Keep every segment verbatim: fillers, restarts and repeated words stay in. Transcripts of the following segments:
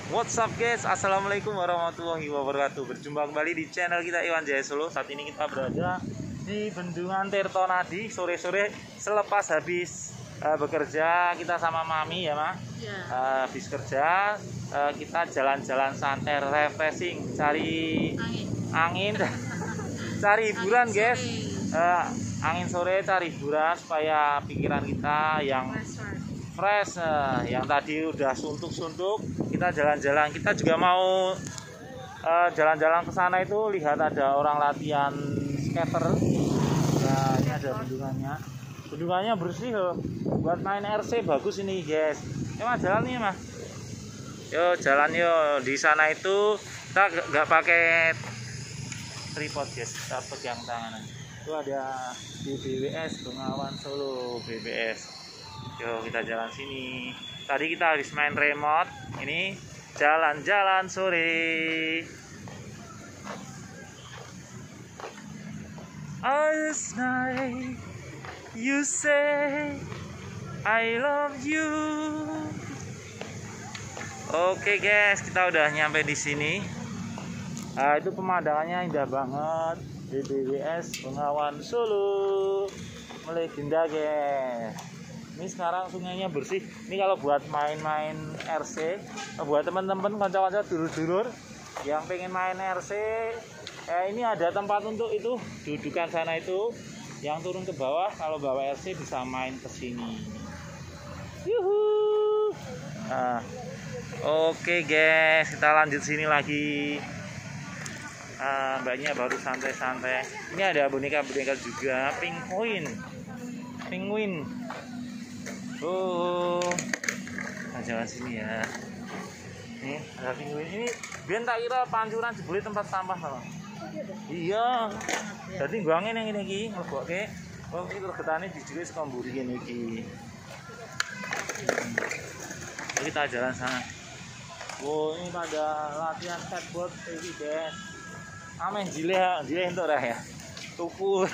What's up guys, assalamualaikum warahmatullahi wabarakatuh. Berjumpa kembali di channel kita Iwan Jaya Solo. Saat ini kita berada di Bendungan Tirtonadi sore-sore selepas habis uh, bekerja. Kita sama Mami ya Ma ya. uh, Habis kerja uh, kita jalan-jalan santai, refreshing, cari angin, angin cari hiburan angin guys uh, angin sore, cari hiburan supaya pikiran kita yang fresh, uh, yang tadi udah suntuk-suntuk, kita jalan-jalan. Kita juga mau jalan-jalan uh, ke sana itu lihat ada orang latihan skater. Nah, ini ada bendungannya. Bendungannya bersih loh. Buat main R C bagus ini, guys. Emang jalan nih, Mas. Yo, jalan yo. Di sana itu kita nggak pakai tripod, guys. Kita pegang tangan. Itu ada di B W S Bengawan Solo, B W S. Yo, kita jalan sini. Tadi kita habis main remote. Ini jalan-jalan sore. Last night you say I love you. Oke guys, kita udah nyampe di sini. Nah, itu pemandangannya indah banget. D B W S Bengawan Solo, melegenda guys. Ini sekarang sungainya bersih. Ini kalau buat main-main R C, buat teman-teman kanca-kanca dulur-dulur yang pengen main R C, eh, ini ada tempat untuk itu. Dudukan sana itu, yang turun ke bawah kalau bawa R C bisa main ke sini. Yuhu. Nah, oke guys, kita lanjut sini lagi. Uh, mbaknya baru santai-santai. Ini ada boneka-boneka juga, penguin, penguin. Oh, nah, jalan sini ya. Nih ada penguin ini. Biar tak kira pancuran jebule tempat sampah sama. Iya. Jadi guangin yang ini ki, ngebokke. Oh, iki regetane dijule saka mburi kene iki. Kita jalan sana. Oh, ini pada latihan skateboard iki, guys. Ameh jile, jile entuk dah ya. Tuku.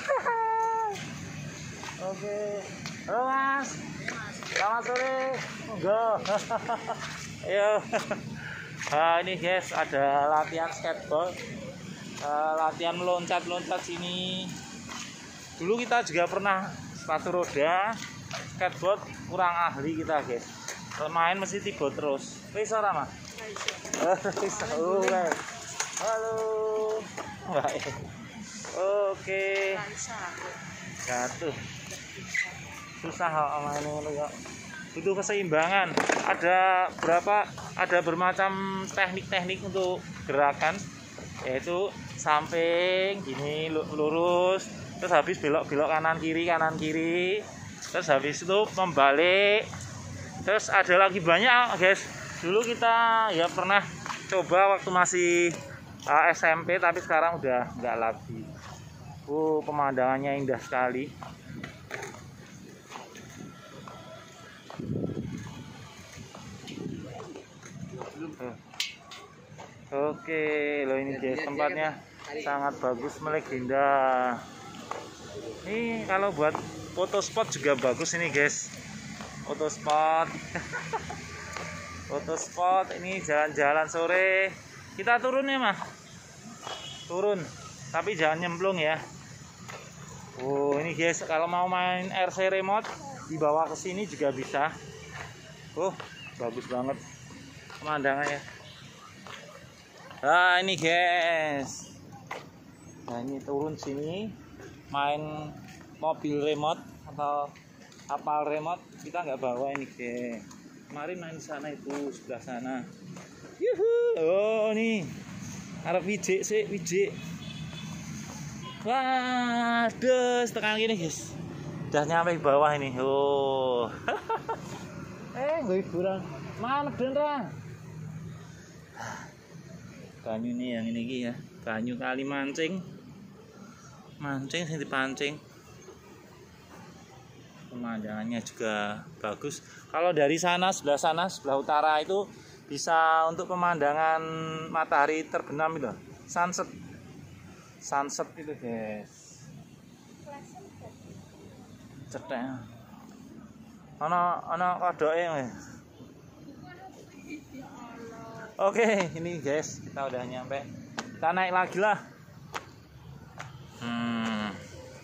Oke. Halo, Mas. Selamat sore. Enggak. Ayo. Nah, ini guys ada latihan skateboard. Uh, latihan meloncat-loncat sini. Dulu kita juga pernah sepatu roda, skateboard kurang ahli kita, guys. Main mesti tiba terus. Wis ora, Mas? Wis. Oh, halo. Baik. Oke. Jatuh. Susah main ini kok. Butuh keseimbangan. Ada berapa? Ada bermacam teknik-teknik untuk gerakan, yaitu samping gini lurus, terus habis belok-belok kanan kiri kanan kiri, terus habis itu membalik, terus ada lagi banyak guys. Dulu kita ya pernah coba waktu masih uh, S M P, tapi sekarang udah nggak lagi. Oh, pemandangannya indah sekali. Oke, loh ini guys tempatnya sangat bagus, melegenda. Ini kalau buat foto spot juga bagus ini guys. Foto spot. Foto spot ini jalan-jalan sore. Kita turun ya, Mah. Turun. Tapi jangan nyemplung ya. Oh, ini guys kalau mau main R C remote dibawa ke sini juga bisa. Oh, bagus banget pemandangannya. Nah ini guys, nah ini turun sini main mobil remote atau kapal remote. Kita nggak bawa ini guys. Kemarin main di sana itu sebelah sana. Yuhu. Oh nih, arep wijik sih wijik. Waduh, setengah gini guys. Udah nyampe bawah ini. Oh. eh gue hiburan. Mana beneran? Banyu nih yang ini ya, banyu kali mancing, mancing sih dipancing. Pemandangannya juga bagus. Kalau dari sana sebelah sana sebelah utara itu bisa untuk pemandangan matahari terbenam itu, sunset, sunset itu guys. Cetek. Ana ana kodoke. Oke, ini guys, kita udah nyampe. Kita naik lagi lah. Hmm.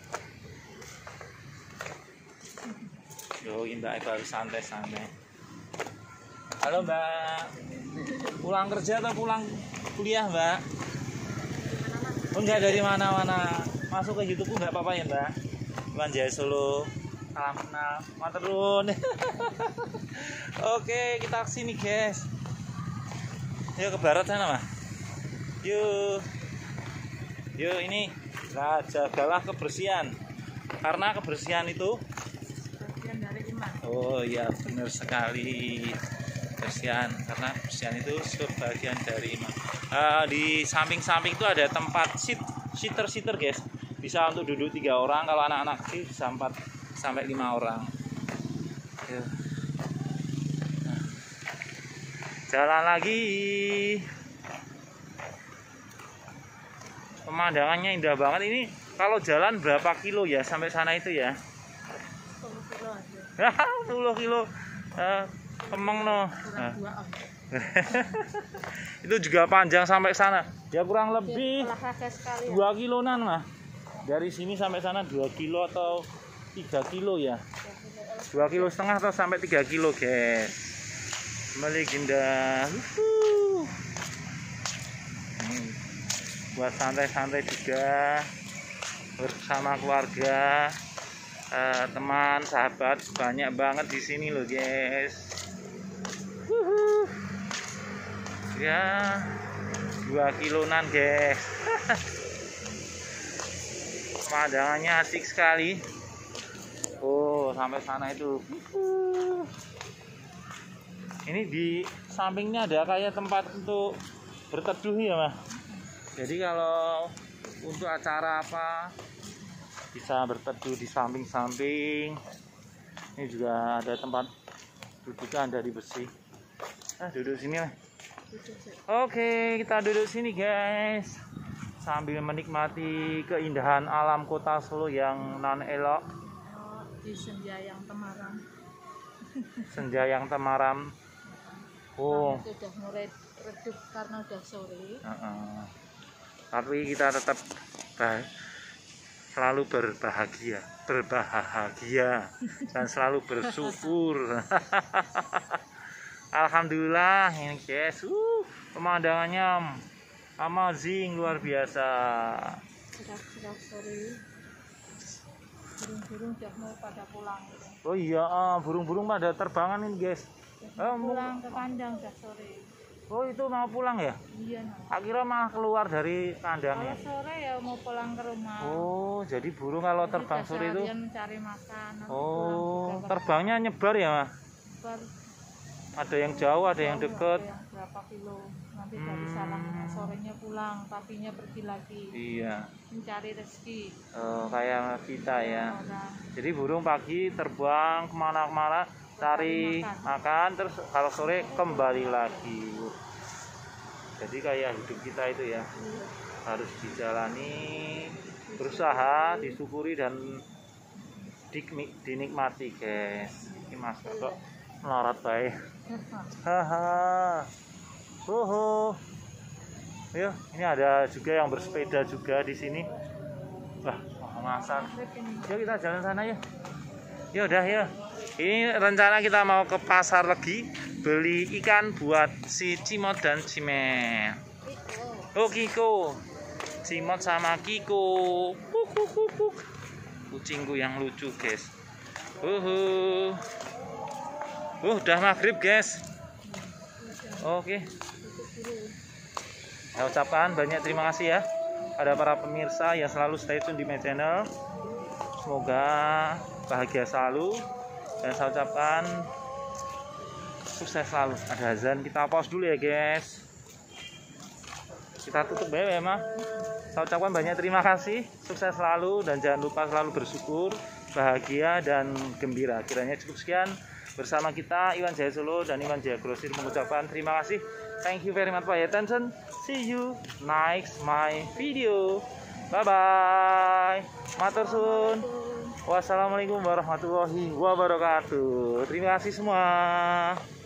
Yo, Mbak baru santai-santai. Halo Mbak. Pulang kerja atau pulang kuliah, Mbak? Oh, enggak, dari mana-mana. Masuk ke YouTube enggak apa-apa ya, Mbak? Iwan Jaya Solo. Salam kenal. Maturun. Oke, kita kesini guys. Yuk ke barat sana, Mas. Yuk. Yuk ini. Nah, jagalah kebersihan. Karena kebersihan itu bagian dari iman. Oh iya, benar sekali. Kebersihan, karena kebersihan itu sebagian dari iman. Uh, di samping-samping itu ada tempat sit, sitter-sitter guys. Bisa untuk duduk tiga orang. Kalau anak-anak sih bisa empat sampai lima orang. Yuk. Jalan lagi. Pemandangannya indah banget ini. Kalau jalan berapa kilo ya sampai sana itu ya? sepuluh kilo aja. sepuluh kilo. Uh, Kemeng no. Nah. Itu juga panjang sampai sana. Ya kurang lebih dua kiloan lah. Dari sini sampai sana dua kilo atau tiga kilo ya. dua kilo setengah atau sampai tiga kilo, guys. Melegenda. Uhuh. Hmm. Buat santai-santai juga bersama keluarga, eh, teman, sahabat, banyak banget di sini loh, guys. Uhuh. Ya, dua kiloan, guys. Pemandangannya asik sekali. Oh, sampai sana itu. Uhuh. Ini di sampingnya ada kayak tempat untuk berteduh ya, Mas. Jadi kalau untuk acara apa bisa berteduh di samping-samping. Ini juga ada tempat dudukan dari besi. Nah, duduk sini lah. Oke, kita duduk sini guys. Sambil menikmati keindahan alam kota Solo yang nan elok. Di senja yang temaram. Senja yang temaram. Oh, itu udah mulai redup karena udah sore. Uh -uh. Tapi kita tetap bah selalu berbahagia, berbahagia dan selalu bersyukur. Alhamdulillah ini guys, uh, pemandangannya amazing, luar biasa. Sudah sore, burung-burung udah mau pada pulang. Oh iya, burung-burung pada terbangan ini guys. Oh, pulang ke kandang udah sore. Oh itu mau pulang ya? Iya. Akhirnya malah keluar dari kandangnya. Kalau sore ya mau pulang ke rumah. Oh jadi burung kalau jadi terbang sore itu? Mencari makan. Oh terbangnya nyebar ya, Mas? Nyebar. Ada yang jauh, ada yang dekat. Ada yang berapa kilo. Nanti hmm. dari sana sorenya pulang, paginya pergi lagi. Iya. Mencari rezeki. Oh kayak kita ya. Orang. Jadi burung pagi terbang kemana-kemana. Cari makan. makan terus kalau sore kembali lagi. Jadi kayak hidup kita itu ya, harus dijalani, berusaha, disyukuri dan dinikmati guys. Ini Mas kok melarat baik. Haha. Hoho. Yuk, ini ada juga yang bersepeda juga di sini. Wah, mau masak. Yuk kita jalan sana ya. Ya udah ya. Ini rencana kita mau ke pasar lagi beli ikan buat si Cimot dan Cimet. Oh Kiko, Cimot sama Kiko. Kuk, kuk, kuk, kuk. Kucingku yang lucu guys. Uhuh. Uh, udah maghrib guys. Oke. Saya ucapkan banyak terima kasih ya pada para pemirsa yang selalu stay tune di my channel. Semoga bahagia selalu. Dan saya ucapkan sukses selalu. Ada azan, kita pause dulu ya guys. Kita tutup ya Mah. Saya ucapkan banyak terima kasih, sukses selalu dan jangan lupa selalu bersyukur, bahagia dan gembira. Kiranya cukup sekian bersama kita Iwan Jaya Solo dan Iwan Jaya Grosir mengucapkan terima kasih. Thank you very much for your attention. See you next my video. Bye bye. Matur suwun. Wassalamualaikum warahmatullahi wabarakatuh. Terima kasih semua.